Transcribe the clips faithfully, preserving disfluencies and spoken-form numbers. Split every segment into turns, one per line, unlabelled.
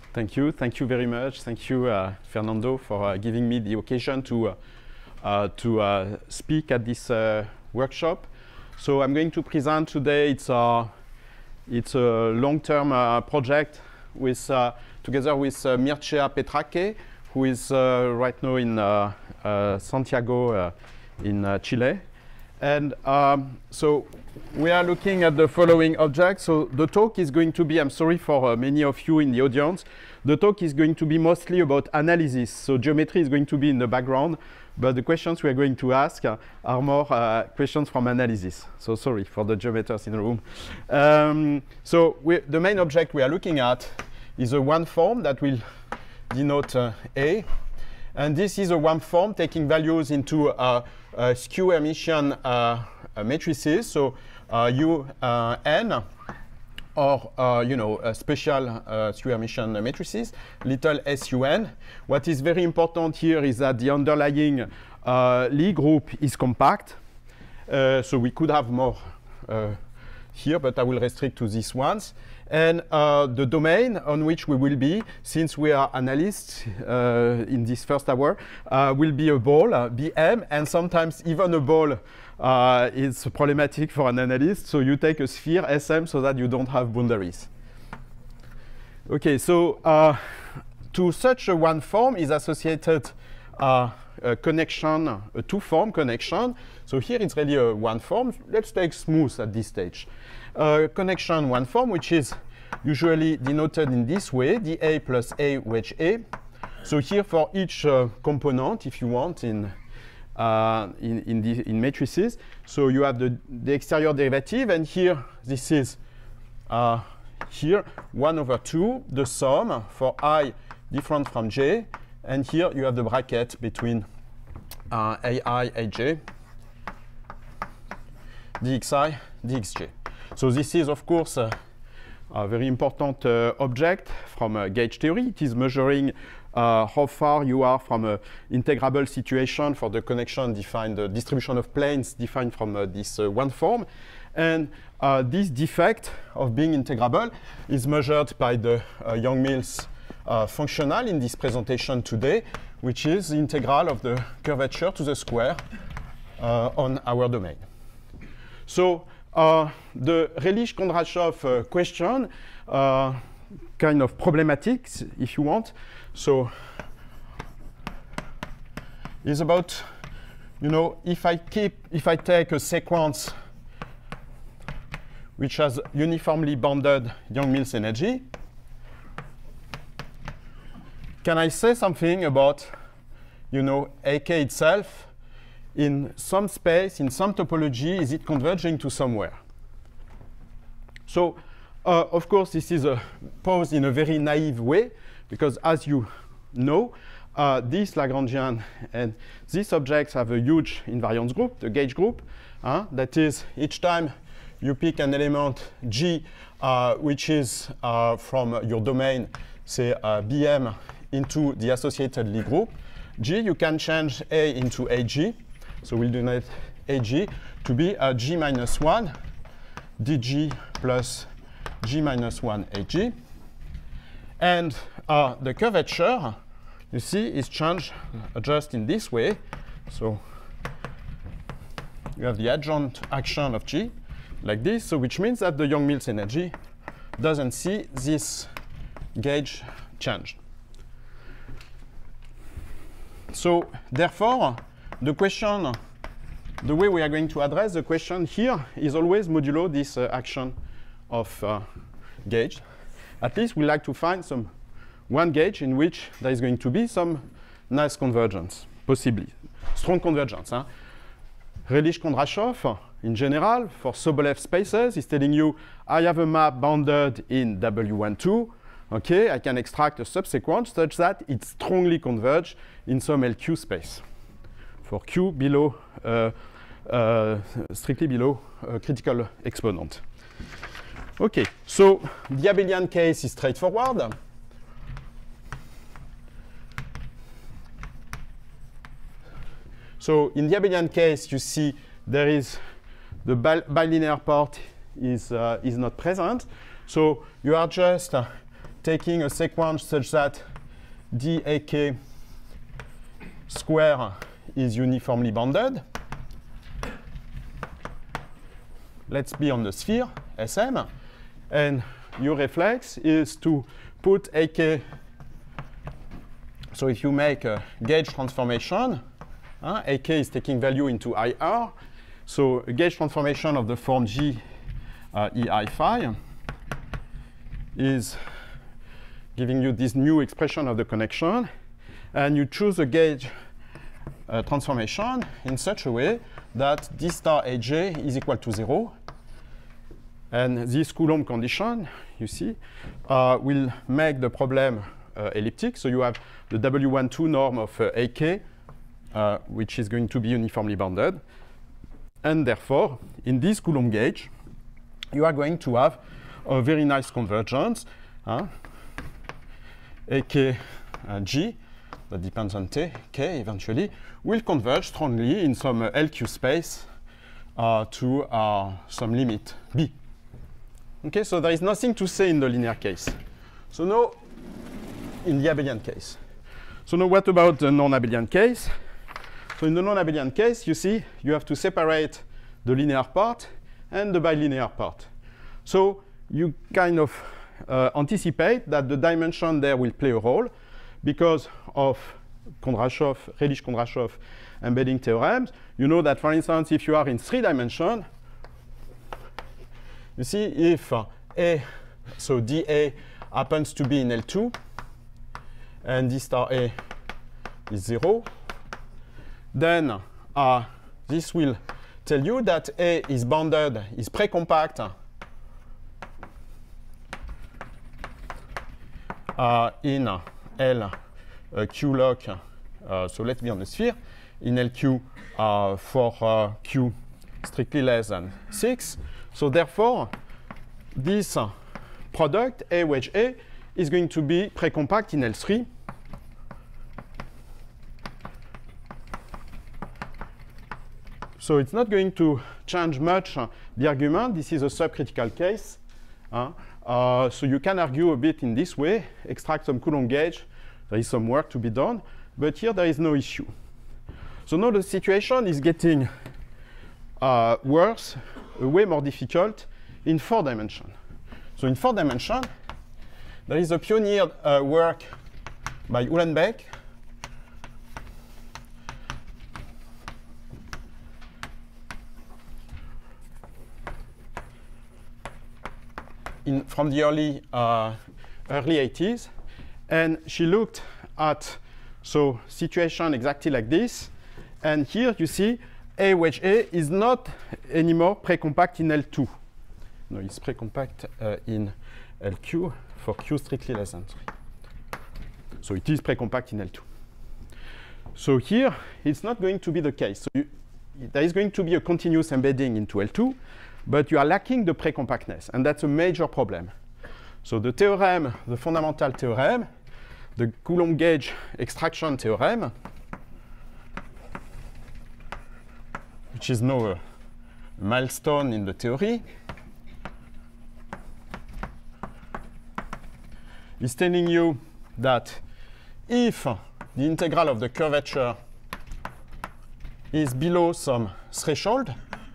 Thank you. Thank you very much. Thank you, uh, Fernando, for uh, giving me the occasion to, uh, uh, to uh, speak at this uh, workshop. So I'm going to present today, it's a, it's a long-term uh, project with, uh, together with uh, Mircea Petrache, who is uh, right now in uh, uh, Santiago uh, in uh, Chile. And um, so we are looking at the following objects. So the talk is going to be, I'm sorry for uh, many of you in the audience, the talk is going to be mostly about analysis. So geometry is going to be in the background, but the questions we are going to ask uh, are more uh, questions from analysis. So sorry for the geometers in the room. Um, so we, the main object we are looking at is a one form that will denote uh, A. And this is a one form taking values into uh, uh, skew Hermitian uh, uh, matrices, so uh, U uh, n, or uh, you know, uh, special uh, skew Hermitian matrices, little S U n. What is very important here is that the underlying uh, Lie group is compact, uh, so we could have more uh, here, but I will restrict to these ones. And uh, the domain on which we will be, since we are analysts uh, in this first hour, uh, will be a ball, uh, B M, and sometimes even a ball uh, is problematic for an analyst. So you take a sphere, S M, so that you don't have boundaries. Okay, so uh, to such a one form is associated uh, a connection, a two-form connection. So here it's really a one form. Let's take smooth at this stage. Uh, connection one form, which is usually denoted in this way, dA plus A wedge A. So here for each uh, component, if you want, in, uh, in, in, the, in matrices, so you have the, the exterior derivative, and here this is uh, here one over two, the sum for I different from J, and here you have the bracket between uh, A I, Aj, dxi, dxj. So this is, of course, uh, a very important uh, object from uh, gauge theory. It is measuring uh, how far you are from an integrable situation for the connection defined, the distribution of planes defined from uh, this uh, one form. And uh, this defect of being integrable is measured by the uh, Yang-Mills uh, functional in this presentation today, which is the integral of the curvature to the square uh, on our domain. So Uh, the Relish-Kondrashov uh, question, uh, kind of problematic, if you want. So, is about, you know, if I keep, if I take a sequence which has uniformly bounded Yang-Mills energy, can I say something about, you know, A K itself? In some space, in some topology, is it converging to somewhere? So, uh, of course, this is a posed in a very naive way, because as you know, uh, this Lagrangian and these objects have a huge invariance group, the gauge group. Uh, that is, each time you pick an element G, uh, which is uh, from your domain, say uh, B M, into the associated Lie group, G, you can change A into A G. So we'll denote A G to be a G minus one, D G plus G minus one A G. And uh, the curvature, you see, is changed uh, just in this way. So you have the adjoint action of G like this, so which means that the Yang-Mills energy doesn't see this gauge change. So therefore, the question, the way we are going to address the question here is always modulo this uh, action of uh, gauge. At least we like to find some one gauge in which there is going to be some nice convergence, possibly. Strong convergence. Huh? Relish-Kondrashov, in general, for Sobolev spaces, is telling you, I have a map bounded in W one two. Okay, I can extract a subsequence such that it strongly converges in some L Q space. For Q below, uh, uh, strictly below uh, critical exponent. Okay, so the Abelian case is straightforward. So in the Abelian case, you see there is the bilinear part is, uh, is not present. So you are just uh, taking a sequence such that d A K square is uniformly bounded. Let's be on the sphere, S M. And your reflex is to put A K. So if you make a gauge transformation, uh, A K is taking value into I R. So a gauge transformation of the form G uh, E I phi is giving you this new expression of the connection. And you choose a gauge uh, transformation in such a way that d star A J is equal to zero. And this Coulomb condition, you see, uh, will make the problem uh, elliptic. So you have the W twelve norm of uh, A K, uh, which is going to be uniformly bounded. And therefore, in this Coulomb gauge, you are going to have a very nice convergence. Huh? A K uh, G, that depends on T, K eventually, will converge strongly in some uh, L Q space uh, to uh, some limit B. Okay, so there is nothing to say in the linear case. So now, in the abelian case. So now what about the non-abelian case? So in the non-abelian case, you see, you have to separate the linear part and the bilinear part. So you kind of uh, anticipate that the dimension there will play a role because of Kondrashov, Redlich-Kondrashov embedding theorems. You know that, for instance, if you are in three dimension, you see, if uh, A, so D A happens to be in L two, and D star A is zero, then uh, this will tell you that A is bounded, is precompact uh, in L uh, Q lock, uh, so let's be on the sphere, in L Q uh, for uh, Q strictly less than six. So therefore, this uh, product, A wedge A, is going to be precompact in L three. So it's not going to change much uh, the argument. This is a subcritical case. Uh, uh, so you can argue a bit in this way, extract some Coulomb gauge. There is some work to be done. But here there is no issue. So now the situation is getting uh, worse, way more difficult in four dimensions. So in four dimensions, there is a pioneer uh, work by Uhlenbeck in, from the early uh, early eighties, and she looked at so situation exactly like this, and here you see A wedge A is not anymore precompact in L two. No, it's precompact uh, in L Q for Q strictly less than three. So it is precompact in L two. So here, it's not going to be the case. So you, there is going to be a continuous embedding into L two, but you are lacking the precompactness, and that's a major problem. So the theorem, the fundamental theorem, the Coulomb gauge extraction theorem, which is now a milestone in the theory, is telling you that if the integral of the curvature is below some threshold,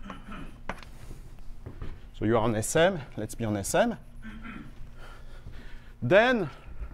so you are on S M, let's be on S M, then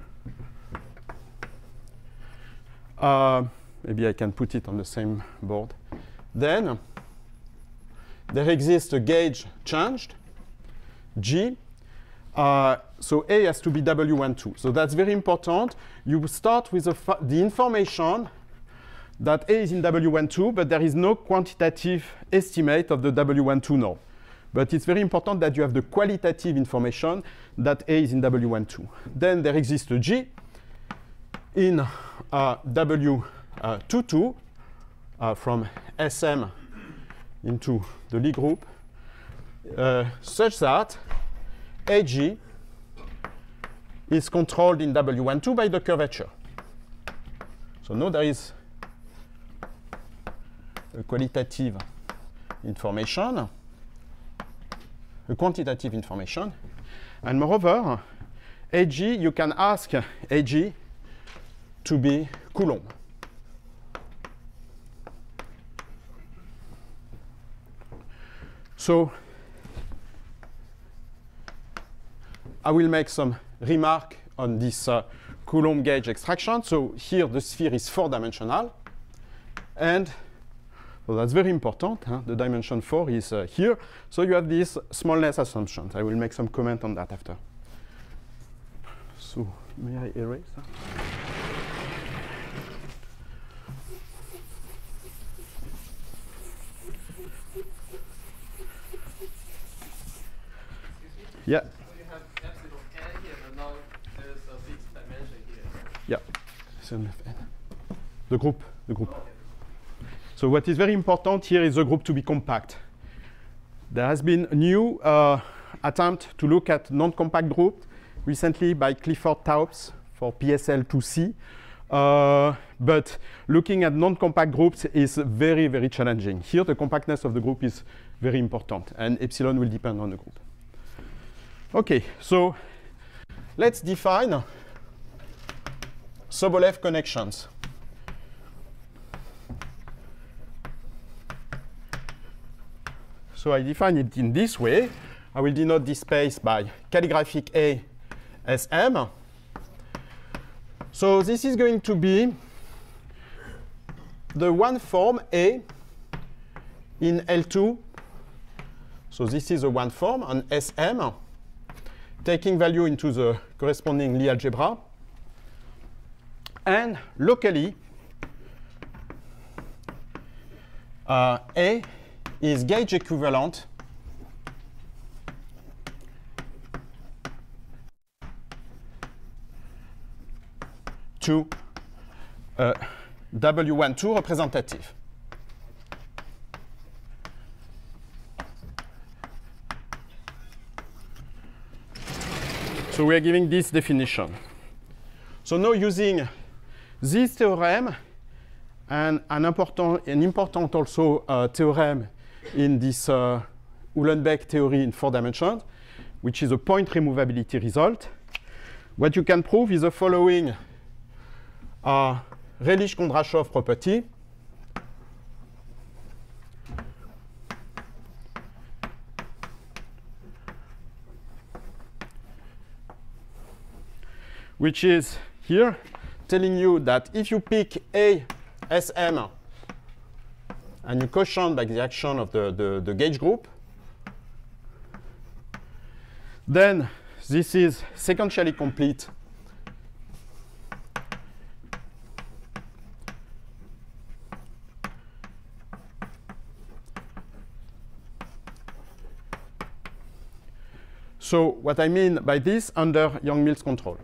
uh, maybe I can put it on the same board. Then there exists a gauge changed, G. Uh, so A has to be W twelve. So that's very important. You start with the, the information that A is in W twelve, but there is no quantitative estimate of the W twelve norm. But it's very important that you have the qualitative information that A is in W twelve. Then there exists a G in uh, W twenty-two uh, from S M into the Lie group, uh, such that A G is controlled in W twelve by the curvature. So now there is a qualitative information, a quantitative information, and moreover, A G, you can ask A G to be Coulomb. So I will make some remark on this uh, Coulomb gauge extraction. So here the sphere is four-dimensional. And so that's very important. Huh? The dimension four is uh, here. So you have these smallness assumptions. I will make some comment on that after. So may I erase that? Yeah.
So you have epsilon n here, but now there's a fixed dimension here.
Yeah. So the group. The group. Okay. So what is very important here is the group to be compact. There has been a new uh, attempt to look at non-compact group recently by Clifford Taubes for P S L two C. Uh, but looking at non-compact groups is very, very challenging. Here, the compactness of the group is very important, and epsilon will depend on the group. OK, so let's define Sobolev connections. So I define it in this way. I will denote this space by calligraphic A S M. So this is going to be the one form A in L two. So this is a one form on S M, taking value into the corresponding Lie algebra. And locally, uh, A is gauge equivalent to uh, W one two representative. So we are giving this definition. So now using this theorem and an important, an important also uh, theorem in this uh, Uhlenbeck theory in four dimensions, which is a point removability result, what you can prove is the following uh, Redlich-Kondrashov property. Which is here telling you that if you pick A S M and you quotient by the action of the, the, the gauge group, then this is sequentially complete So what I mean by this, under Yang-Mills control.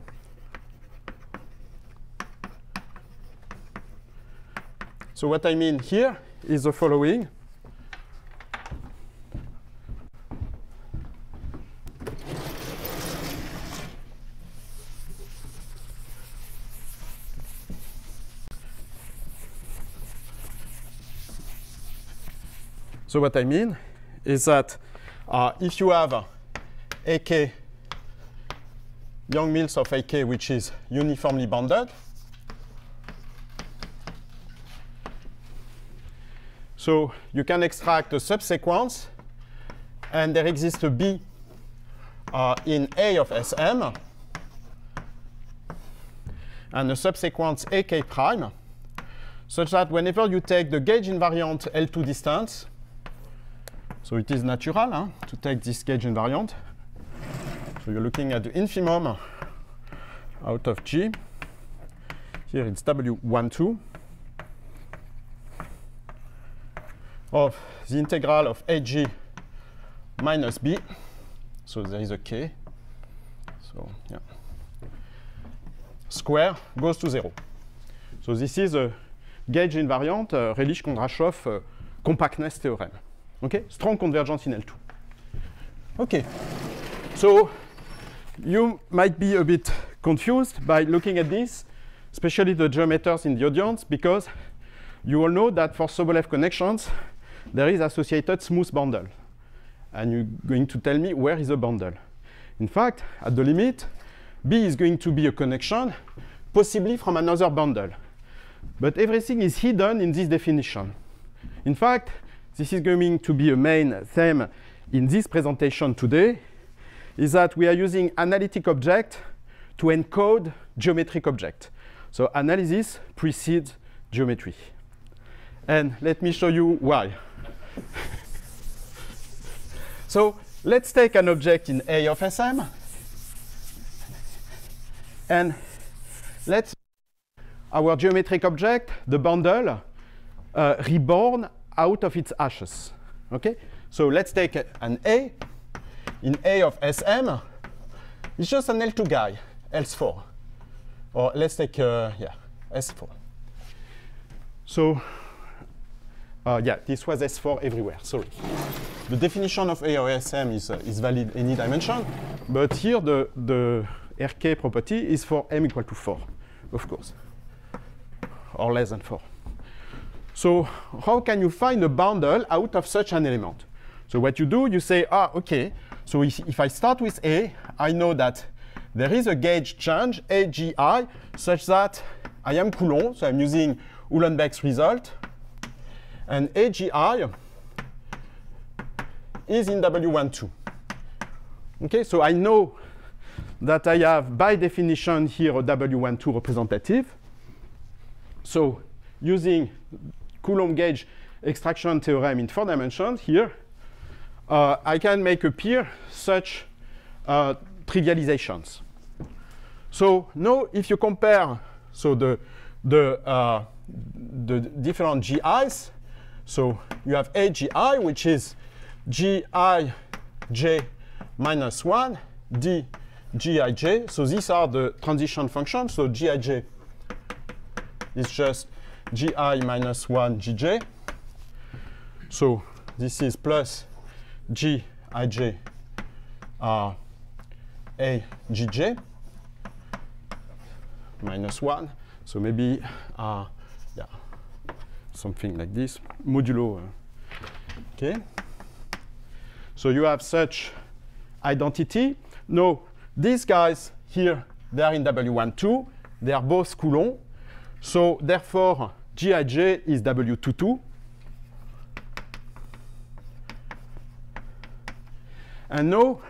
So what I mean here is the following. So what I mean is that uh, if you have A K, Yang-Mills of A K, which is uniformly bounded, so you can extract a subsequence, and there exists a B uh, in A of S M, and a subsequence A K prime, such that whenever you take the gauge invariant L two distance, so it is natural hein, to take this gauge invariant. So you're looking at the infimum out of G. Here it's W one two of the integral of A G minus B. So there is a K. So yeah. Square goes to zero. So this is a gauge invariant uh, Redlich-Kondrashov uh, compactness theorem. Okay, strong convergence in L two. Okay, so you might be a bit confused by looking at this, especially the geometers in the audience, because you all know that for Sobolev connections, there is associated smooth bundle. And you're going to tell me where is the bundle. In fact, at the limit, B is going to be a connection, possibly from another bundle. But everything is hidden in this definition. In fact, this is going to be a main theme in this presentation today, is that we are using analytic object to encode geometric object. So analysis precedes geometry. And let me show you why. So let's take an object in A of S M, and let's our geometric object, the bundle, uh, reborn out of its hashes. Okay? So let's take a, an A. In A of S M, it's just an L two guy, S four. Or let's take, uh, yeah, S four. So, uh, yeah, this was S four everywhere, sorry. The definition of A of S M is, uh, is valid any dimension, but here the, the R K property is for M equal to four, of course, or less than four. So how can you find a bundle out of such an element? So what you do, you say, ah, OK, so if, if I start with A, I know that there is a gauge change, A G I, such that I am Coulomb, so I'm using Uhlenbeck's result, and A G I is in W one two. OK, so I know that I have, by definition, here a W one two representative. So using Coulomb gauge extraction theorem in four dimensions here, uh, I can make appear such uh, trivializations. So now if you compare so the, the, uh, the different G Is, so you have A G I, which is G I J minus one, D G I J. So these are the transition functions. So G I J is just G I minus one G J. So this is plus G I J uh, A G J minus one. So maybe uh, yeah, something like this, modulo. Uh, okay. So you have such identity. Now, these guys here, they are in W one two. They are both Coulomb. So therefore, G I J is W two two. And now,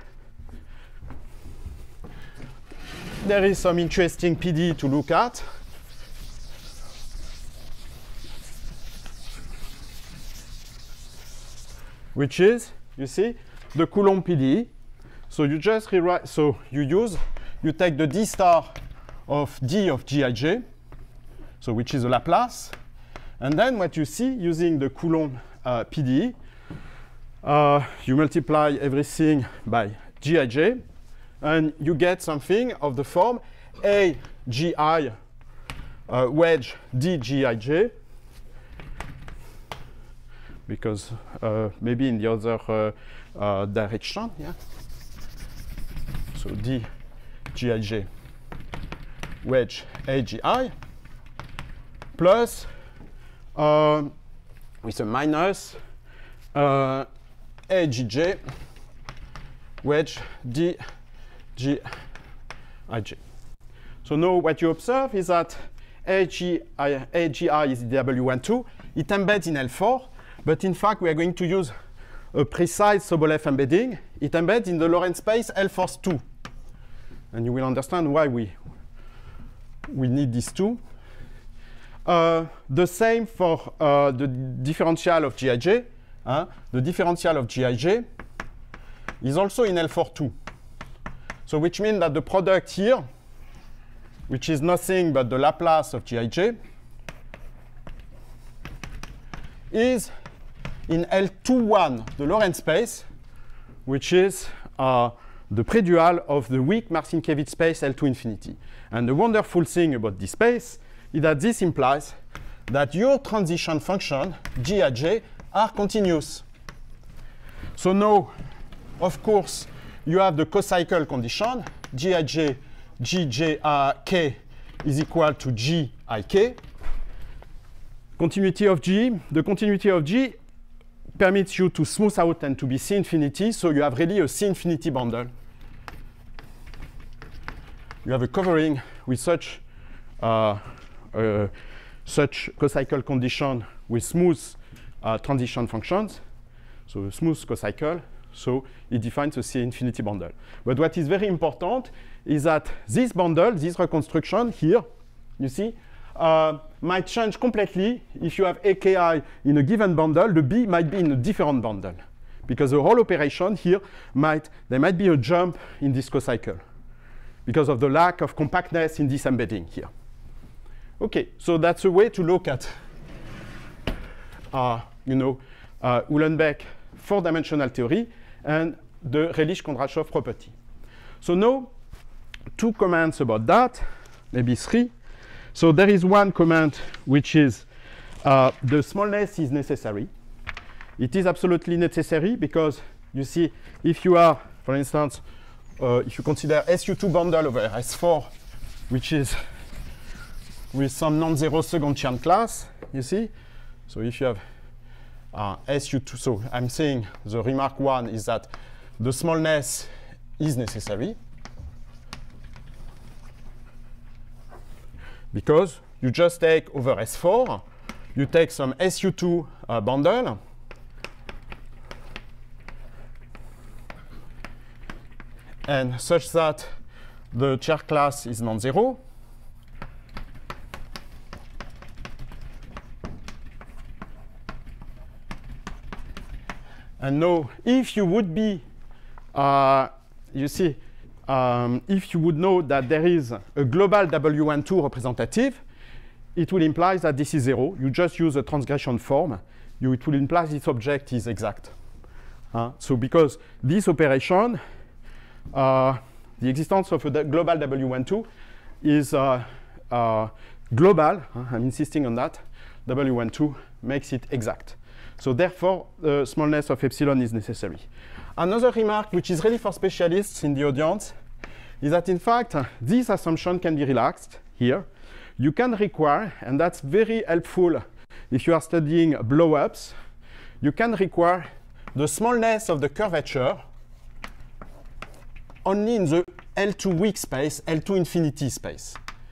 there is some interesting P D E to look at. Which is, you see, the Coulomb P D E. So you just rewrite, so you use, you take the D star of D of G I J, so which is a Laplace. And then what you see using the Coulomb uh, P D E, uh, you multiply everything by G I J, and you get something of the form A G I uh, wedge D G I J, because uh, maybe in the other uh, uh, direction, yeah. So D G I J wedge A G I plus uh, with a minus uh, A G J wedge D G I J. So now what you observe is that A G I, A G I is W one two. It embeds in L four, but in fact we are going to use a precise Sobolev embedding. It embeds in the Lorentz space L force two. And you will understand why we, we need these two. Uh, the same for uh, the differential of G I J. Huh? The differential of G I J is also in L four two. So which means that the product here, which is nothing but the Laplace of G I J, is in L two one, the Lorentz space, which is uh, the predual of the weak Marcinkiewicz space L two infinity. And the wonderful thing about this space is that this implies that your transition function, G I J, are continuous. So now, of course, you have the co-cycle condition, G I J, G J I K is equal to G I K. Continuity of G, the continuity of G permits you to smooth out and to be C infinity, so you have really a C infinity bundle. you have a covering with such uh, uh, such cocycle condition with smooth uh, transition functions, so a smooth cocycle, so it defines a C infinity bundle. But what is very important is that this bundle, this reconstruction here, you see, uh, might change completely if you have A K I in a given bundle, the B might be in a different bundle. Because the whole operation here might, there might be a jump in this cocycle because of the lack of compactness in this embedding here. Okay, so that's a way to look at, uh, you know, uh, Uhlenbeck four-dimensional theory and the Relish-Kondrashov property. So now, two comments about that, maybe three. So there is one comment which is uh, the smallness is necessary. It is absolutely necessary because you see, if you are, for instance, uh, if you consider S U two bundle over S four, which is with some non-zero second Chern class, you see, so if you have uh, S U two, so I'm saying the remark one is that the smallness is necessary because you just take over S four, you take some S U two uh, bundle, and such that the Chern class is non-zero. And now, if you would be, uh, you see, um, if you would know that there is a global W one two representative, it will imply that this is zero. You just use a transgression form. You, it will imply this object is exact. Uh, so because this operation, uh, the existence of a global W one two is uh, uh, global. Uh, I'm insisting on that. W one two makes it exact. So therefore, the smallness of epsilon is necessary. Another remark, which is really for specialists in the audience, is that in fact, uh, this assumption can be relaxed here. You can require, and that's very helpful if you are studying blow-ups, you can require the smallness of the curvature only in the L two weak space, L two infinity space.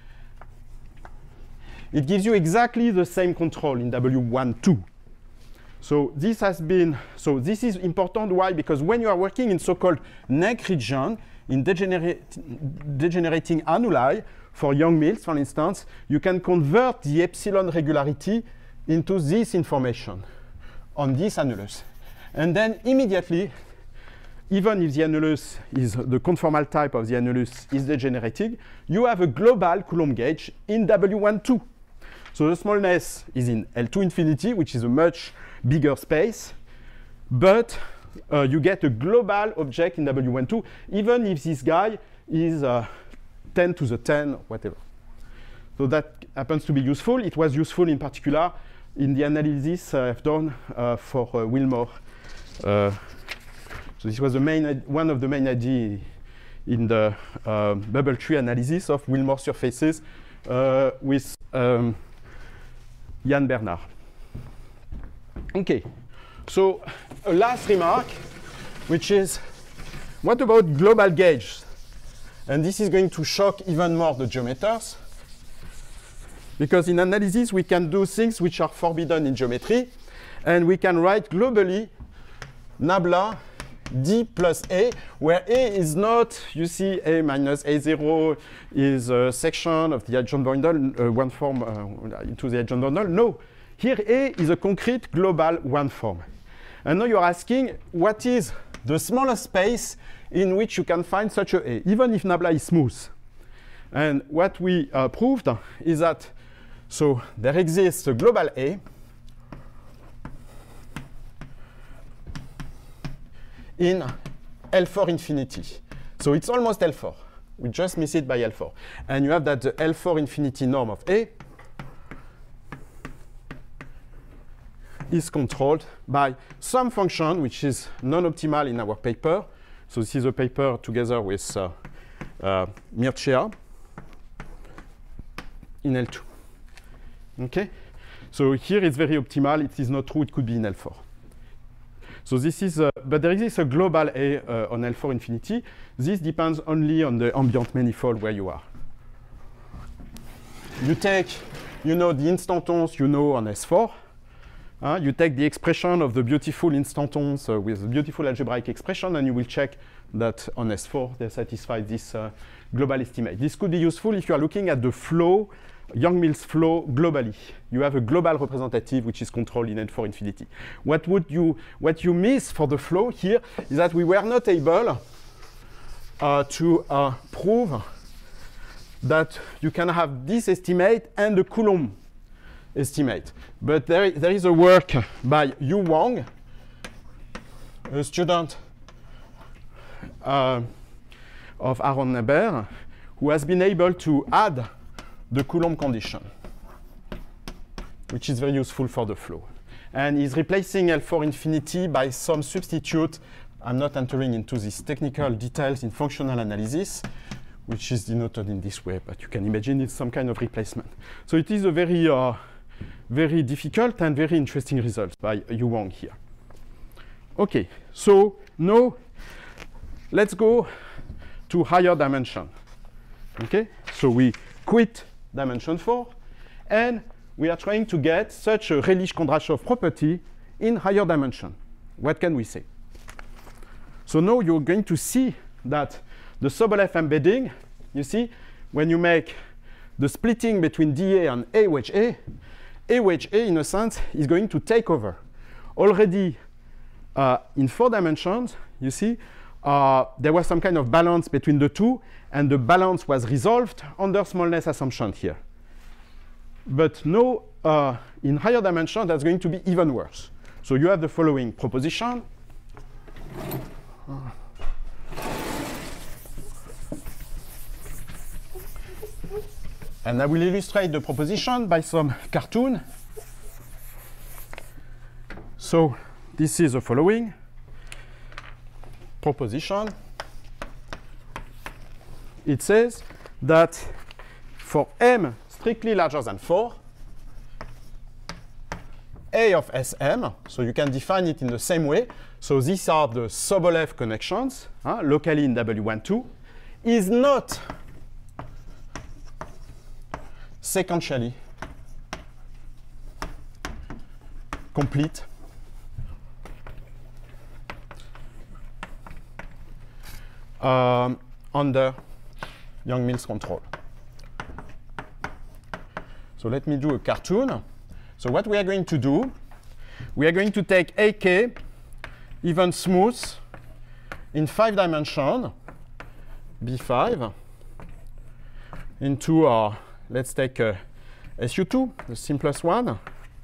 It gives you exactly the same control in W one two. So this has been, so this is important. Why? Because when you are working in so-called neck region, in degenerate, degenerating annuli, for Yang-Mills, for instance, you can convert the epsilon regularity into this information on this annulus. And then immediately, even if the annulus is the conformal type of the annulus is degenerating, you have a global Coulomb gauge in W one two. So the smallness is in L two infinity, which is a much bigger space, but uh, you get a global object in W one two, even if this guy is uh, ten to the ten, whatever. So that happens to be useful. It was useful in particular in the analysis uh, I've done uh, for uh, Wilmore. Uh, so this was the main, one of the main ideas in the uh, bubble tree analysis of Wilmore surfaces uh, with um, Jan Bernard. Okay, so a last remark, which is, what about global gauges? And this is going to shock even more the geometers, because in analysis we can do things which are forbidden in geometry, and we can write globally nabla D plus A, where A is not, you see, A minus A zero is a section of the adjoint bundle, uh, one form uh, into the adjoint bundle. No, here A is a concrete global one form. And now you're asking, what is the smallest space in which you can find such a A, even if nabla is smooth? And what we uh, proved is that, so there exists a global A in L four infinity. So it's almost L four. We just miss it by L four. And you have that the L four infinity norm of A is controlled by some function which is non-optimal in our paper. So this is a paper together with uh, uh, Mircea in L two. Okay? So here it's very optimal. It is not true. It could be in L four. So this is uh, but there exists a global A uh, on L four infinity. This depends only on the ambient manifold where you are. You take, you know, the instantons you know on S four. Uh, you take the expression of the beautiful instantons uh, with a beautiful algebraic expression, and you will check that on S four they satisfy this uh, global estimate. This could be useful if you are looking at the flow, Yang-Mills flow globally. You have a global representative which is controlled in L four infinity. What would you, what you miss for the flow here is that we were not able uh, to uh, prove that you can have this estimate and the Coulomb estimate. But there, there is a work by Yu Wang, a student uh, of Aaron Neber, who has been able to add the Coulomb condition, which is very useful for the flow. And he's replacing L four infinity by some substitute. I'm not entering into these technical details in functional analysis, which is denoted in this way, but you can imagine it's some kind of replacement. So it is a very, uh, very difficult and very interesting result by Yu Wang here. Okay, so now let's go to higher dimension. Okay, so we quit dimension four, and we are trying to get such a Redlich-Kondrashov property in higher dimension. What can we say? So now you're going to see that the Sobolev embedding, you see, when you make the splitting between D A and A wedge A, A wedge A, in a sense, is going to take over. Already uh, in four dimensions, you see, uh, there was some kind of balance between the two, and the balance was resolved under smallness assumption here. But now, uh, in higher dimension, that's going to be even worse. So you have the following proposition. And I will illustrate the proposition by some cartoon. So this is the following proposition. It says that for M strictly larger than four, A of S M, so you can define it in the same way. So these are the Sobolev connections, huh, locally in W one two, is not sequentially complete um, under Yang-Mills control. So let me do a cartoon. So what we are going to do, we are going to take A K even smooth in five dimension, B five, into our, let's take uh, S U two, the simplest one.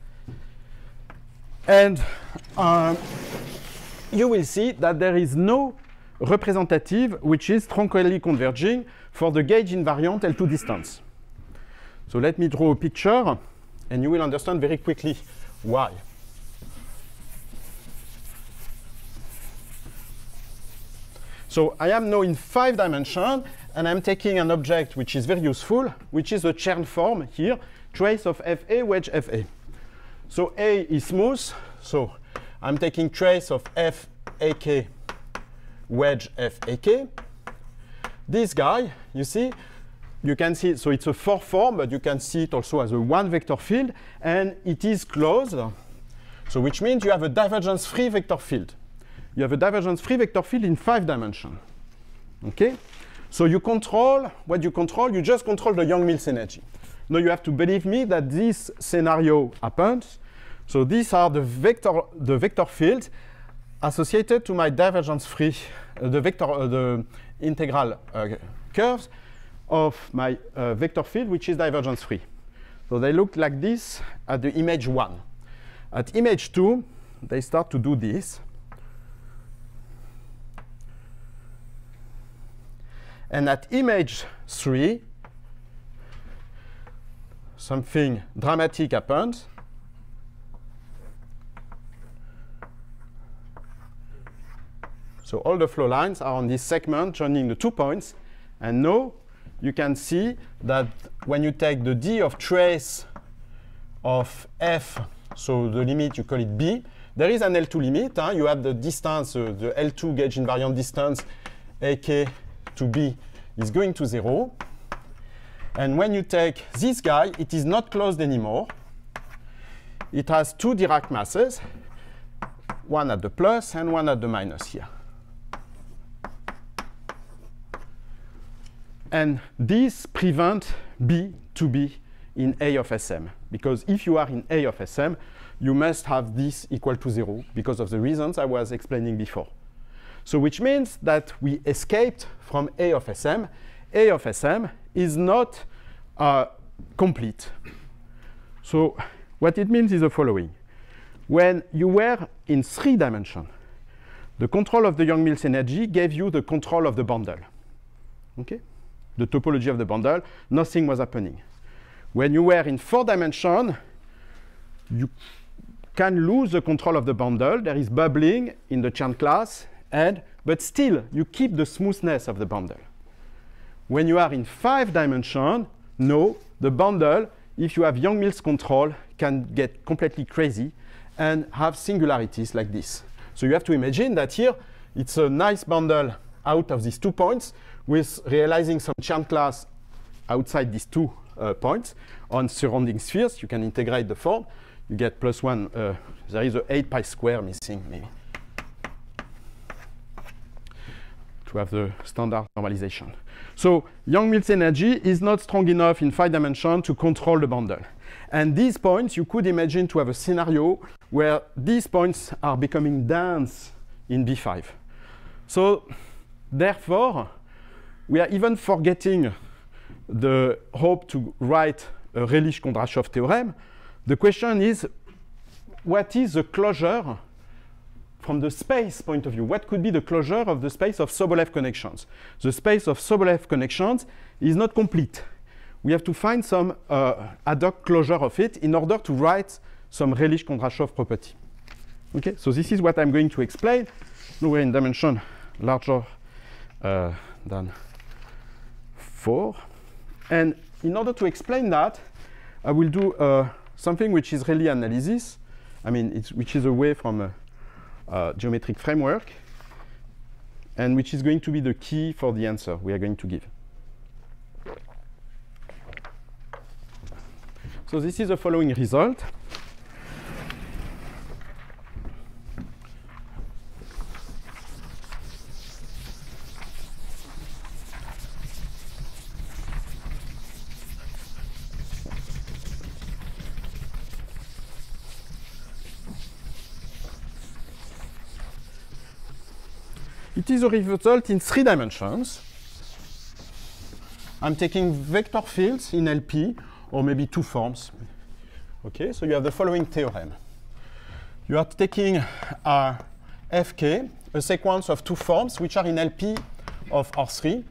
And uh, you will see that there is no representative which is truncally converging for the gauge invariant L two distance. So let me draw a picture, and you will understand very quickly why. So I am now in five dimensions, and I'm taking an object which is very useful, which is a Chern form here, trace of F A wedge F A. So A is smooth, so I'm taking trace of F A K wedge F A K. This guy, you see, you can see, so it's a four form, but you can see it also as a one vector field, and it is closed. So which means you have a divergence-free vector field. You have a divergence-free vector field in five dimensions. Okay? So you control, what you control, you just control the Yang-Mills energy. Now you have to believe me that this scenario happens. So these are the vector, the vector fields associated to my divergence-free, uh, the vector, uh, the integral uh, curves of my uh, vector field, which is divergence-free. So they look like this at the image one. At image two, they start to do this. And at image three, something dramatic happens. So all the flow lines are on this segment joining the two points. And now you can see that when you take the D of trace of F, so the limit, you call it B, there is an L two limit. Huh? You have the distance, uh, the L two gauge invariant distance, A K to B is going to zero. And when you take this guy, it is not closed anymore. It has two Dirac masses, one at the plus and one at the minus here. And these prevent B to be in A of S M. Because if you are in A of S M, you must have this equal to zero because of the reasons I was explaining before. So which means that we escaped from A of S M. A of S M is not uh, complete. So what it means is the following. When you were in three dimensions, the control of the Yang-Mills energy gave you the control of the bundle. Okay? The topology of the bundle, nothing was happening. When you were in four dimensions, you can lose the control of the bundle. There is bubbling in the Chern class, and, but still, you keep the smoothness of the bundle. When you are in five dimensions, no, the bundle, if you have Yang-Mills control, can get completely crazy and have singularities like this. So you have to imagine that here, it's a nice bundle out of these two points with realizing some Chern class outside these two uh, points on surrounding spheres. You can integrate the form. You get plus one. Uh, there is a eight pi square missing, maybe, to have the standard normalization. So Yang-Mills energy is not strong enough in five dimensions to control the bundle. And these points, you could imagine to have a scenario where these points are becoming dense in B five. So therefore, we are even forgetting the hope to write a Redlich-Kondrashov theorem. The question is, what is the closure from the space point of view? What could be the closure of the space of Sobolev connections? The space of Sobolev connections is not complete. We have to find some uh, ad hoc closure of it in order to write some Redlich-Kondrashov property. Okay, so this is what I'm going to explain. Now we're in dimension larger uh, than four. And in order to explain that, I will do uh, something which is really analysis. I mean, it's, which is away from a, a geometric framework, and which is going to be the key for the answer we are going to give. So this is the following result. It is a result in three dimensions. I'm taking vector fields in L P, or maybe two forms. Okay, so you have the following theorem. You are taking uh, F K, a sequence of two forms which are in L P of R three.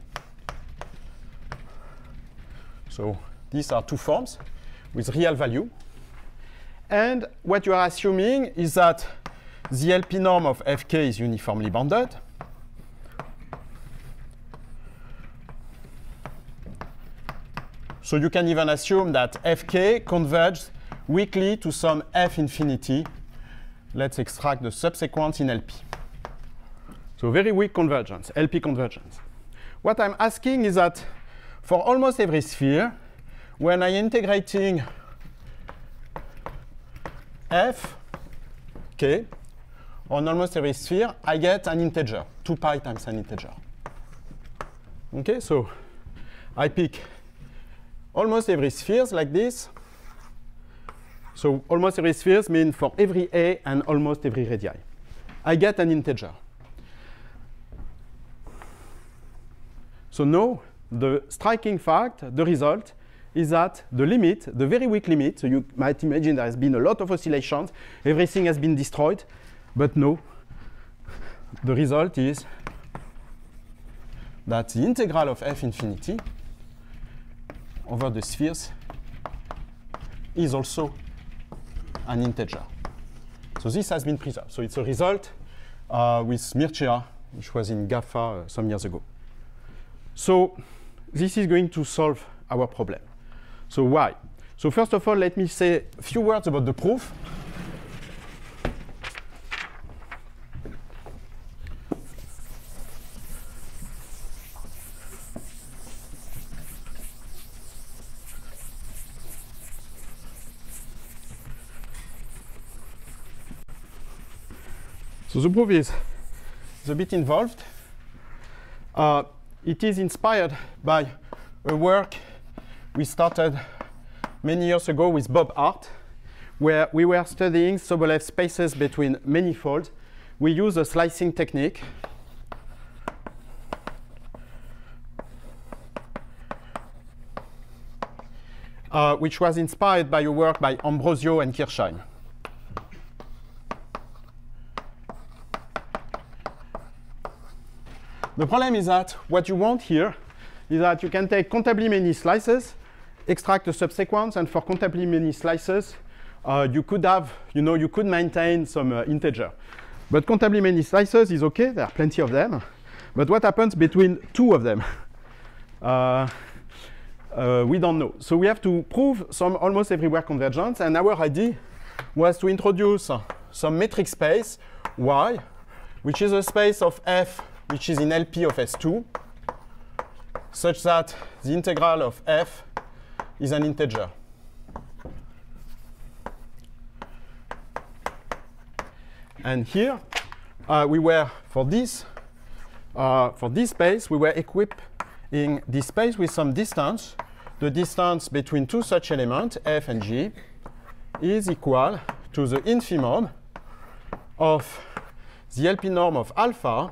So these are two forms with real value. And what you are assuming is that the L P norm of F K is uniformly bounded. So you can even assume that F K converges weakly to some F infinity. Let's extract the subsequence in L P. So very weak convergence, L P convergence. What I'm asking is that for almost every sphere, when I'm integrating F K on almost every sphere, I get an integer, two pi times an integer. Okay, so I pick almost every spheres like this. So almost every spheres mean for every A and almost every radii. I get an integer. So now the striking fact, the result, is that the limit, the very weak limit, so you might imagine there has been a lot of oscillations, everything has been destroyed, but no, the result is that the integral of F infinity over the spheres is also an integer. So this has been preserved. So it's a result uh, with Mircea, which was in GAFA uh, some years ago. So this is going to solve our problem. So why? So first of all, let me say a few words about the proof. So the proof is, is a bit involved. Uh, it is inspired by a work we started many years ago with Bob Hart, where we were studying Sobolev spaces between manifolds. We use a slicing technique. Uh, which was inspired by a work by Ambrosio and Kirchheim. The problem is that what you want here is that you can take countably many slices, extract a subsequence, and for countably many slices, uh, you could have, you know, you could maintain some uh, integer. But countably many slices is okay, there are plenty of them. But what happens between two of them? Uh, Uh, we don't know. So we have to prove some almost everywhere convergence, and our idea was to introduce uh, some metric space Y, which is a space of f which is in L P of S two, such that the integral of f is an integer. And here uh, we were, for this, uh, for this space, we were equipped in this space with some distance. The distance between two such elements, f and g, is equal to the infimum of the L P norm of alpha,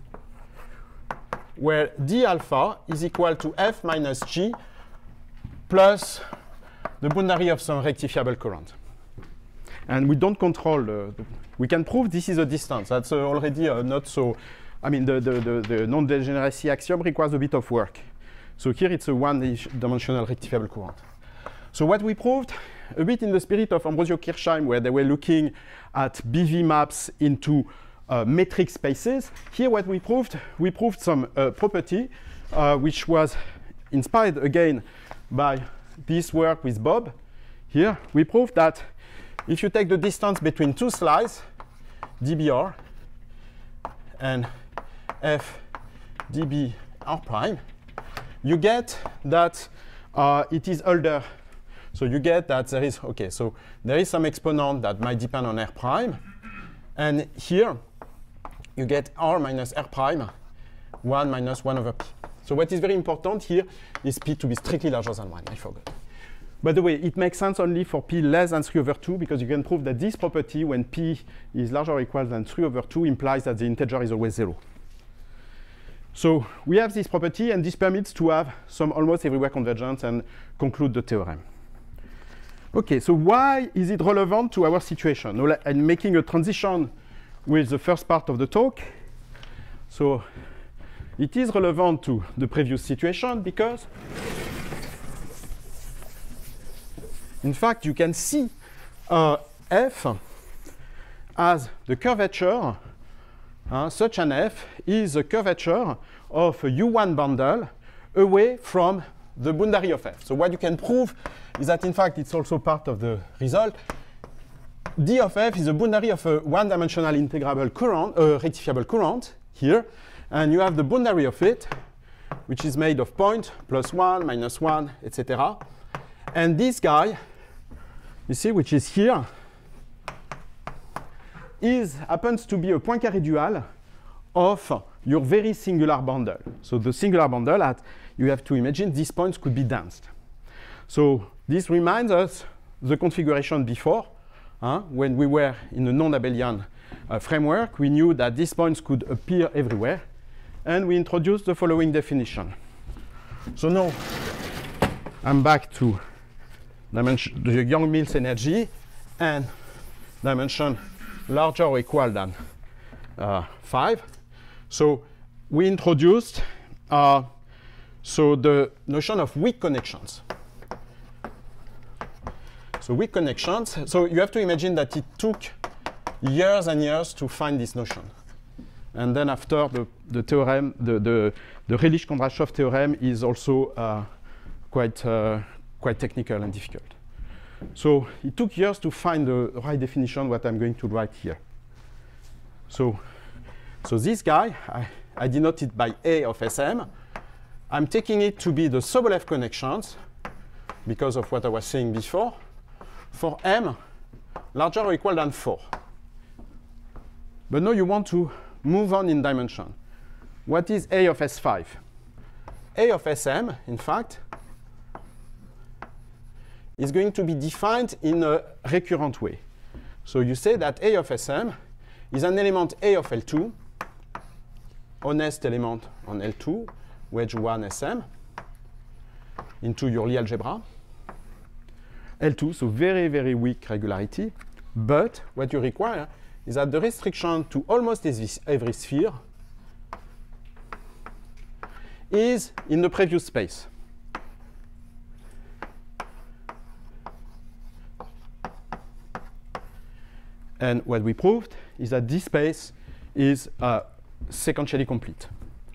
where d alpha is equal to f minus g plus the boundary of some rectifiable current. And we don't control, uh, the, we can prove this is a distance. That's uh, already uh, not so, I mean, the, the, the, the non-degeneracy axiom requires a bit of work. So here it's a one-dimensional rectifiable current. So what we proved, a bit in the spirit of Ambrosio Kirchheim, where they were looking at B V maps into uh, metric spaces, here what we proved, we proved some uh, property uh, which was inspired again by this work with Bob. Here we proved that if you take the distance between two slices, dBr, and f dB r prime, you get that uh, it is Hölder. So you get that there is, okay, so there is some exponent that might depend on r prime. And here you get r minus r prime, one minus one over p. So what is very important here is p to be strictly larger than one, I forgot. By the way, it makes sense only for p less than three over two, because you can prove that this property, when p is larger or equal than three over two, implies that the integer is always zero. So we have this property, and this permits to have some almost everywhere convergence and conclude the theorem. OK, so why is it relevant to our situation? Now, I'm making a transition with the first part of the talk. So it is relevant to the previous situation because, in fact, you can see uh, f as the curvature. Uh, such an f is a curvature of a U one bundle away from the boundary of f. So what you can prove is that, in fact, it's also part of the result. D of f is a boundary of a one-dimensional integrable current, uh, rectifiable current here, and you have the boundary of it, which is made of point plus one, minus one, et cetera. And this guy, you see, which is here, is happens to be a Poincaré dual of your very singular bundle. So the singular bundle, at, you have to imagine these points could be danced. So this reminds us the configuration before, huh? When we were in a non-Abelian uh, framework, we knew that these points could appear everywhere, and we introduced the following definition. So now I'm back to dimension, the Yang-Mills energy, and dimension larger or equal than uh, five. So we introduced uh, so the notion of weak connections. So weak connections. So you have to imagine that it took years and years to find this notion. And then after the, the theorem, the, the, the Redlich-Kondrashov theorem is also uh, quite, uh, quite technical and difficult. So it took years to find the right definition, what I'm going to write here. So, so this guy, I, I denote it by A of S M. I'm taking it to be the Sobolev connections, because of what I was saying before, for M larger or equal than four. But now you want to move on in dimension. What is A of S five? A of S M, in fact, is going to be defined in a recurrent way. So you say that A of S M is an element A of L two, honest element on L two, wedge one S M, into your Lie algebra. L two, so very, very weak regularity. But what you require is that the restriction to almost every sphere is in the previous space. And what we proved is that this space is uh, sequentially complete.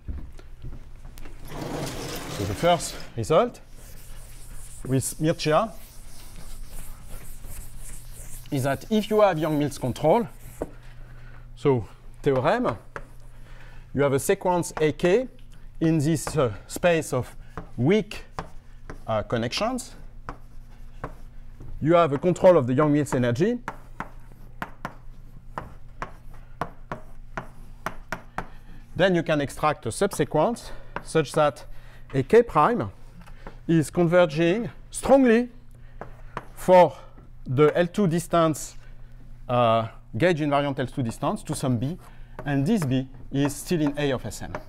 So the first result with Mircea is that if you have Yang-Mills control, so theorem, you have a sequence A K in this uh, space of weak uh, connections. You have a control of the Yang-Mills energy. Then you can extract a subsequence such that a K prime is converging strongly for the L two distance, uh, gauge invariant L two distance to some B, and this B is still in A of S M.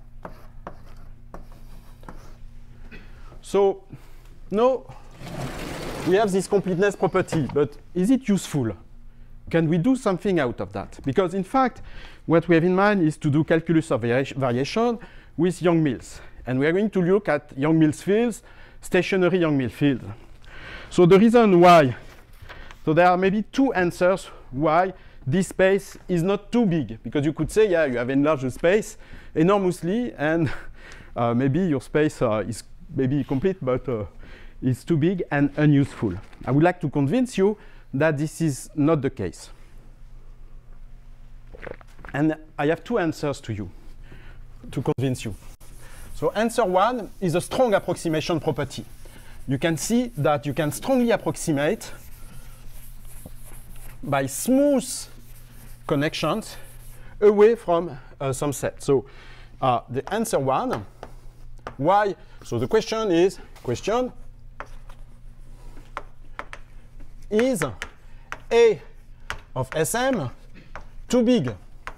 So now we have this completeness property, but is it useful? Can we do something out of that? Because in fact, what we have in mind is to do calculus of variation with Yang-Mills. And we are going to look at Yang-Mills fields, stationary Yang-Mills fields. So the reason why, so there are maybe two answers why this space is not too big. Because you could say, yeah, you have enlarged the space enormously, and uh, maybe your space uh, is maybe complete, but uh, it's too big and unuseful. I would like to convince you that this is not the case. And I have two answers to you, to convince you. So answer one is a strong approximation property. You can see that you can strongly approximate by smooth connections away from uh, some set. So uh, the answer one, why? So the question is, question, is A of S M too big?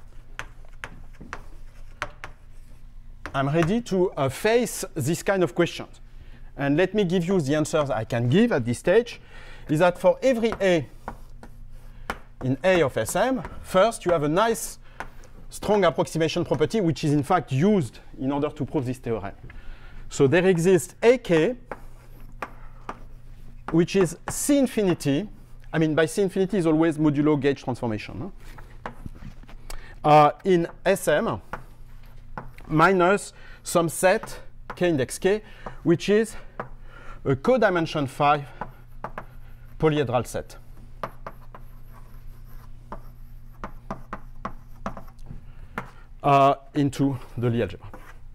I'm ready to uh, face this kind of questions. And let me give you the answers I can give at this stage, is that for every A in A of S M, first you have a nice strong approximation property, which is in fact used in order to prove this theorem. So there exists A K, which is C infinity. I mean, by C infinity is always modulo gauge transformation. Huh? Uh, in S M, minus some set K index K, which is a codimension five polyhedral set. Uh, into the Lie algebra.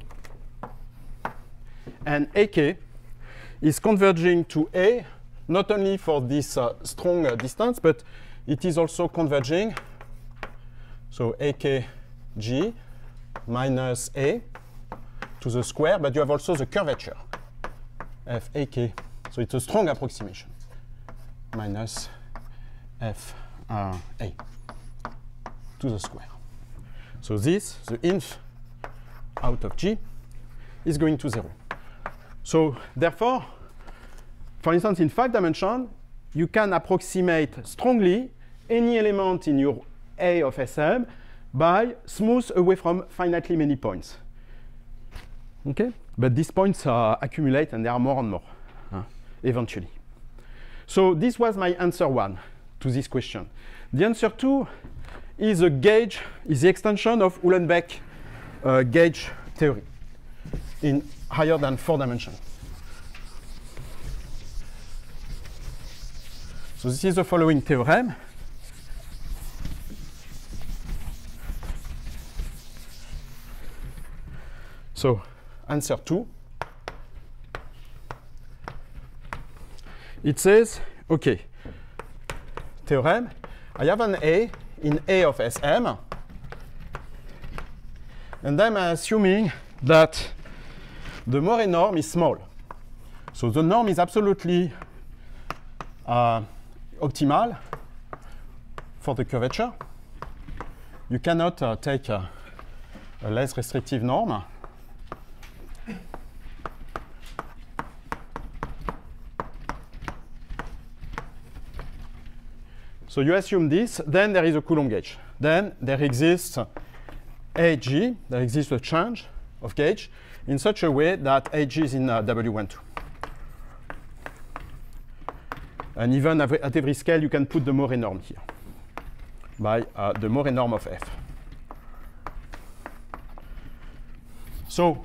And A K is converging to A not only for this uh, strong uh, distance, but it is also converging. So A K G minus A to the square, but you have also the curvature F A K. So it's a strong approximation minus F uh, A to the square. So this, the inf out of G, is going to zero. So therefore, for instance, in five dimensions, you can approximate strongly any element in your A of S M by smooth away from finitely many points. Okay? But these points uh, accumulate, and there are more and more, uh, eventually. So this was my answer one to this question. The answer two is a gauge, is the extension of Uhlenbeck uh, gauge theory in higher than four dimensions. So this is the following theorem. So answer two. It says, okay, theorem, I have an A in A of S M, And then I'm assuming that the Morey norm is small. So the norm is absolutely uh, optimal for the curvature. You cannot uh, take uh, a less restrictive norm. So you assume this, then there is a Coulomb gauge. Then there exists A G, there exists a change of gauge in such a way that A G is in uh, W one two. And even at every scale, you can put the Morey norm here by uh, the Morey norm of F. So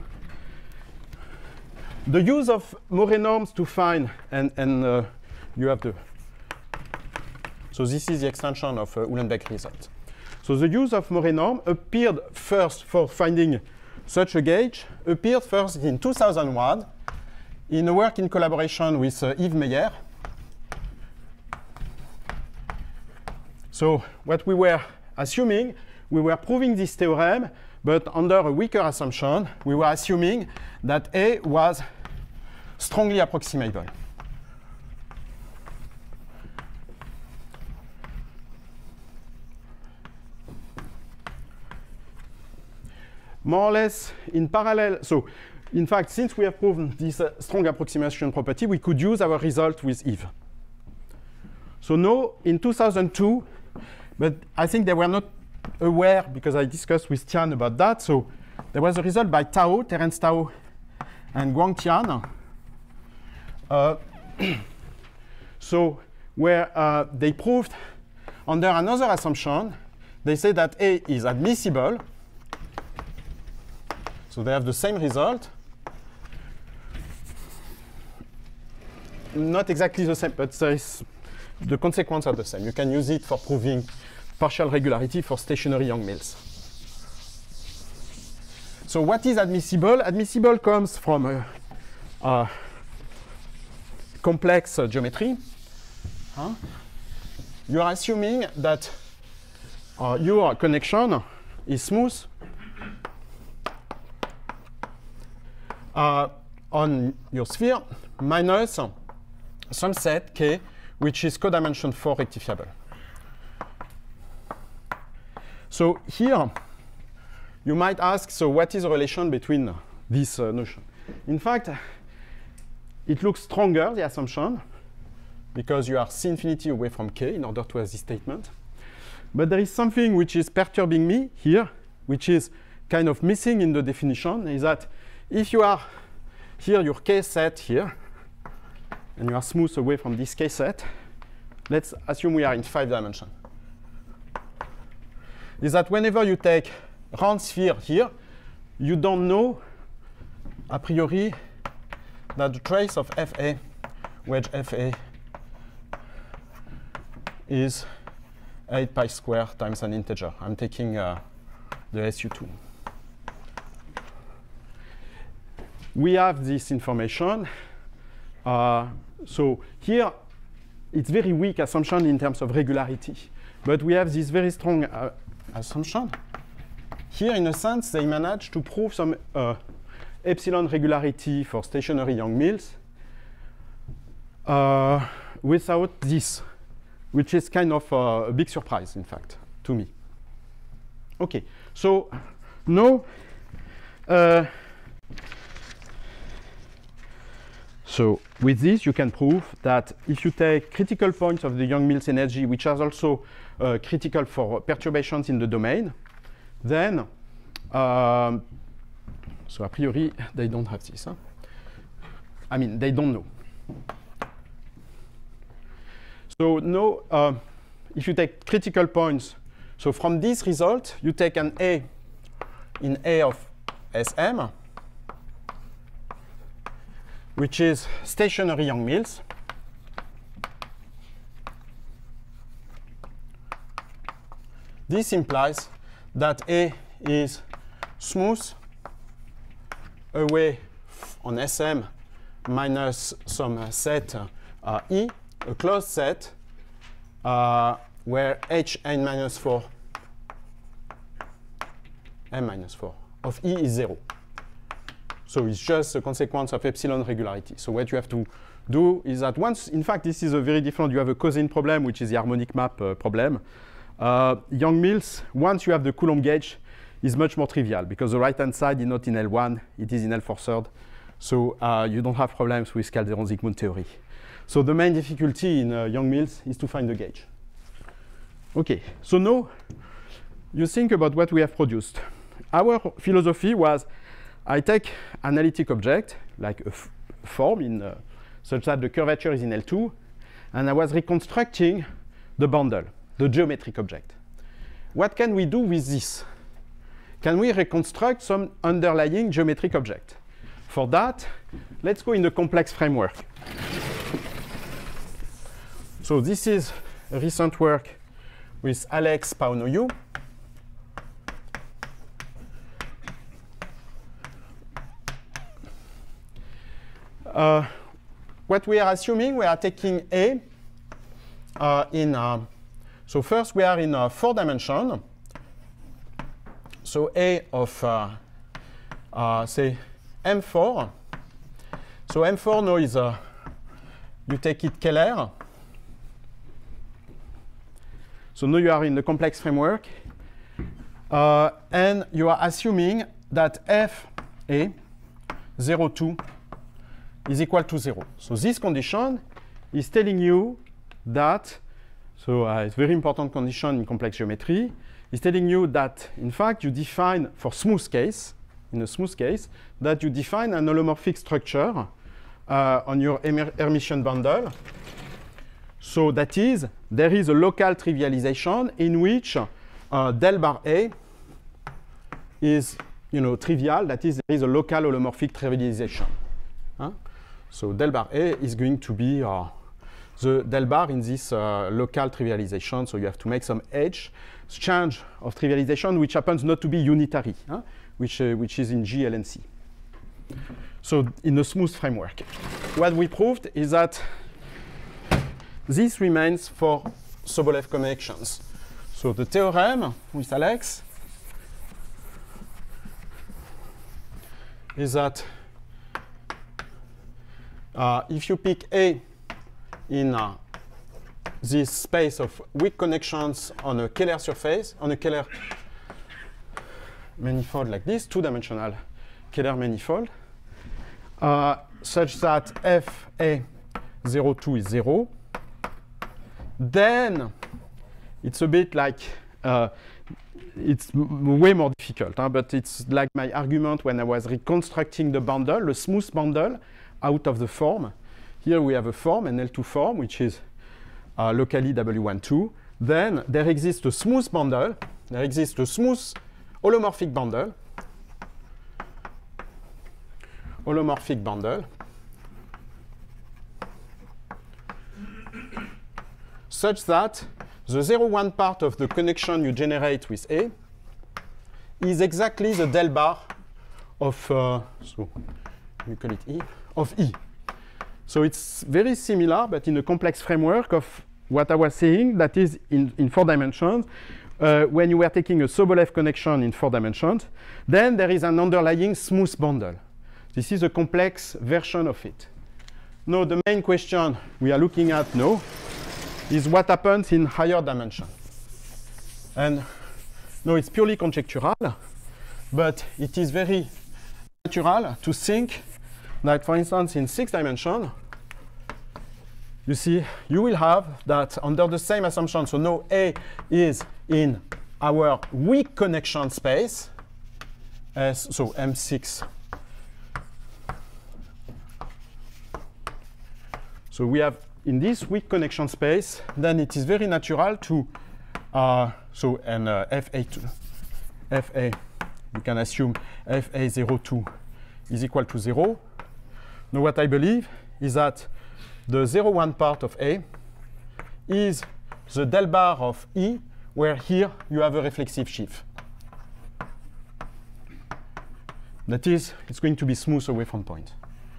the use of Morey norms to find, and, and uh, you have the, so this is the extension of uh, Uhlenbeck result. So the use of Morey norm appeared first for finding such a gauge, appeared first in two thousand one in a work in collaboration with uh, Yves Meyer. So what we were assuming, we were proving this theorem, but under a weaker assumption, we were assuming that A was strongly approximable. More or less in parallel, so in fact, since we have proven this uh, strong approximation property, we could use our result with Yves. So now, in two thousand two, but I think they were not aware because I discussed with Tian about that. So there was a result by Tao, Terence Tao, and Guang Tian. Uh, so where uh, they proved under another assumption, they say that A is admissible. So they have the same result. Not exactly the same, but there is, the consequences are the same. You can use it for proving partial regularity for stationary Young-Mills. So what is admissible? Admissible comes from a, a complex uh, geometry. Huh? You are assuming that uh, your connection is smooth uh, on your sphere minus some set K, which is codimension four rectifiable. So here, you might ask, so what is the relation between uh, this uh, notion? In fact, it looks stronger, the assumption, because you are C infinity away from K in order to have this statement. But there is something which is perturbing me here, which is kind of missing in the definition, is that if you are here, your K set here, and you are smooth away from this K set, let's assume we are in five dimensions. Is that whenever you take round sphere here, you don't know a priori that the trace of F A, wedge F A, is eight pi square times an integer. I'm taking uh, the S U two. We have this information. Uh, so here, it's very weak assumption in terms of regularity. But we have this very strong uh, assumption. Here, in a sense, they managed to prove some uh, epsilon regularity for stationary Young-Mills uh, without this, which is kind of uh, a big surprise, in fact, to me. OK, so now, uh, so with this, you can prove that if you take critical points of the Young-Mills energy, which are also uh, critical for perturbations in the domain, then, um, so a priori, they don't have this. Huh? I mean, they don't know. So now, uh, if you take critical points, so from this result, you take an A in A of S M, which is stationary Young-Mills. This implies that A is smooth away on S M minus some uh, set uh, E, a closed set uh, where H n minus four, m minus four of E is zero. So it's just a consequence of epsilon regularity. So what you have to do is that once, in fact, this is a very different, you have a Cousin problem, which is the harmonic map uh, problem. Uh, Yang-Mills, once you have the Coulomb gauge, is much more trivial because the right-hand side is not in L one, it is in L four third. So uh, you don't have problems with Calderon-Zygmunt theory. So the main difficulty in uh, Yang-Mills is to find the gauge. Okay, so now you think about what we have produced. Our philosophy was, I take analytic object, like a f form in, uh, such that the curvature is in L two, and I was reconstructing the bundle, the geometric object. What can we do with this? Can we reconstruct some underlying geometric object? For that, let's go in the complex framework. So this is a recent work with Alex Paonoiu. Uh, what we are assuming, we are taking A uh, in, uh, so first we are in uh, four dimension. So A of, uh, uh, say, M four. So M four now is, uh, you take it Keller. So now you are in the complex framework. Uh, and you are assuming that F A zero two is equal to zero. So this condition is telling you that, so uh, it's a very important condition in complex geometry, is telling you that, in fact, you define, for smooth case, in a smooth case, that you define an holomorphic structure uh, on your Hermitian bundle. So that is, there is a local trivialization in which uh, del bar A is, you know, trivial. That is, there is a local holomorphic trivialization. Huh? So del bar A is going to be uh, the del bar in this uh, local trivialization. So you have to make some edge change of trivialization, which happens not to be unitary, huh? which, uh, which is in G, L, and C. So in a smooth framework. What we proved is that this remains for Sobolev connections. So the theorem with Alex is that uh, if you pick A in uh, this space of weak connections on a Keller surface, on a Keller manifold like this, two-dimensional Keller manifold, uh, such that F A zero two is zero, then it's a bit like, uh, it's m way more difficult, huh? But it's like my argument when I was reconstructing the bundle, the smooth bundle, out of the form. Here we have a form, an L two form, which is uh, locally W one two. Then there exists a smooth bundle. There exists a smooth holomorphic bundle. Holomorphic bundle. Such that the zero one part of the connection you generate with A is exactly the del bar of, uh, so you call it E, of E. So it's very similar, but in a complex framework of what I was saying, that is in, in four dimensions. Uh, when you were taking a Sobolev connection in four dimensions, then there is an underlying smooth bundle. This is a complex version of it. Now, the main question we are looking at now is what happens in higher dimension. And no, it's purely conjectural, but it is very natural to think that, for instance, in six dimension, you see, you will have that under the same assumption. So now A is in our weak connection space, as, so M six. So we have in this weak connection space, then it is very natural to, uh, so and uh, F A two, F A, we can assume F A zero two is equal to zero. Now what I believe is that the zero one part of A is the del bar of E, where here you have a reflexive sheaf. That is, it's going to be smooth away from point.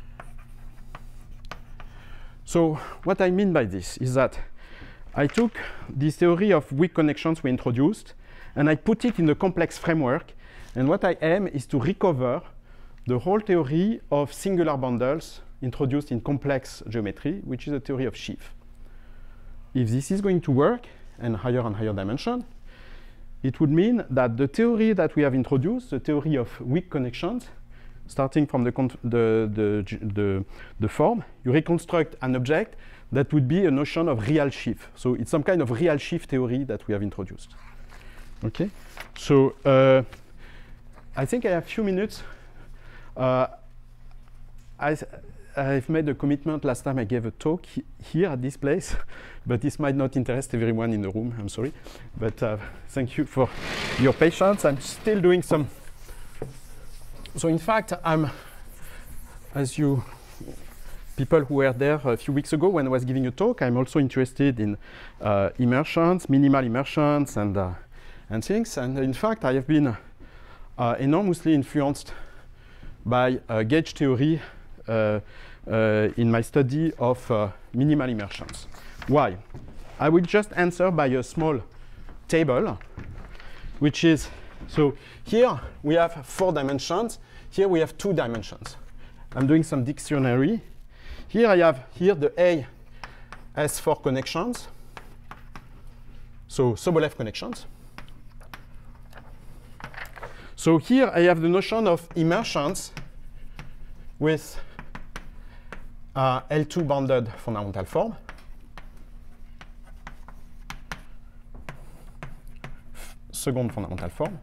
So what I mean by this is that I took this theory of weak connections we introduced, and I put it in a complex framework, And what I aim is to recover the whole theory of singular bundles introduced in complex geometry, which is a theory of sheaf. If this is going to work, and higher and higher dimension, it would mean that the theory that we have introduced, the theory of weak connections, starting from the, the, the, the, the form, you reconstruct an object that would be a notion of real sheaf. So it's some kind of real sheaf theory that we have introduced. Okay, so uh, I think I have a few minutes. Uh, I, I've made a commitment last time I gave a talk he here at this place, but this might not interest everyone in the room, I'm sorry. But uh, thank you for your patience. I'm still doing some. So in fact, I'm, as you people who were there a few weeks ago when I was giving a talk, I'm also interested in uh, immersions, minimal immersions, and, uh, and things. And in fact, I have been uh, enormously influenced by uh, gauge theory uh, uh, in my study of uh, minimal immersions. Why? I will just answer by a small table, which is, so here we have four dimensions. Here we have two dimensions. I'm doing some dictionary. Here I have here the A S four connections, so Sobolev connections. So here I have the notion of immersions with uh, L two bounded fundamental form. Second fundamental form.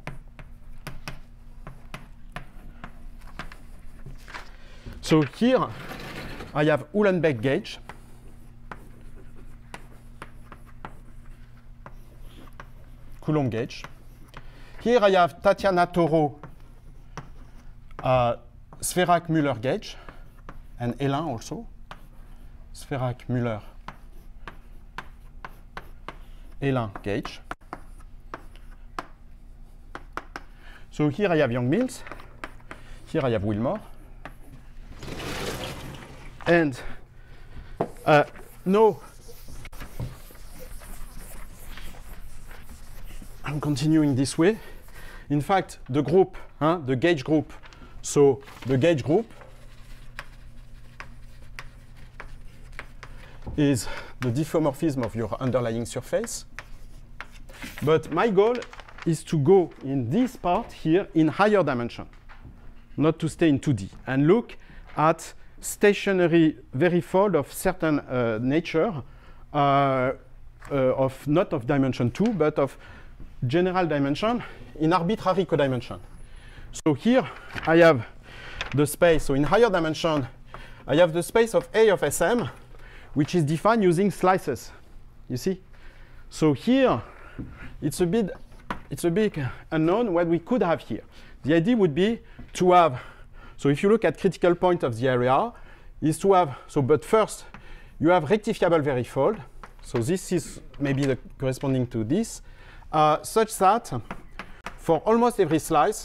So here I have Uhlenbeck gauge. Coulomb gauge. Here I have Tatiana Toro uh, Sferak-Müller gauge, and Hélin also. Sferak-Müller Hélin gauge. So here I have Young-Mills. Here I have Wilmore. And uh, no, I'm continuing this way. In fact, the group, huh, the gauge group, so the gauge group is the diffeomorphism of your underlying surface. But my goal is to go in this part here in higher dimension, not to stay in two D, and look at stationary varifold of certain uh, nature, uh, uh, of not of dimension two, but of general dimension in arbitrary codimension. So here I have the space. So in higher dimension, I have the space of A of S M, which is defined using slices. You see? So here it's a bit, it's a big unknown what we could have here. The idea would be to have. So if you look at critical point of the area, is to have, so but first, you have rectifiable varifold. So this is maybe the corresponding to this, uh, such that for almost every slice,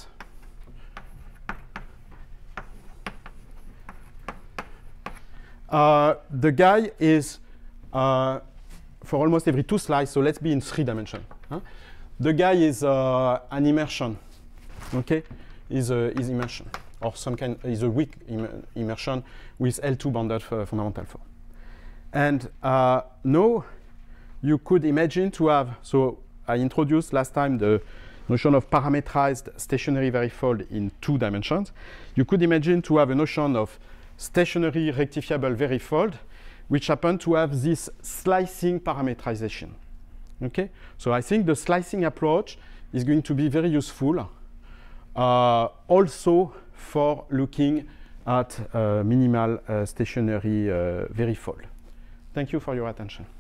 uh, the guy is, uh, for almost every two slices, so let's be in three dimension. Huh? The guy is uh, an immersion, okay, is, a, is immersion. Or some kind is a weak Im immersion with L two bounded fundamental form. And uh, now you could imagine to have, so I introduced last time the notion of parametrized stationary varifold in two dimensions. You could imagine to have a notion of stationary rectifiable varifold, which happen to have this slicing parametrization. Okay? So I think the slicing approach is going to be very useful uh, also for looking at uh, minimal uh, stationary uh, varifold. Thank you for your attention.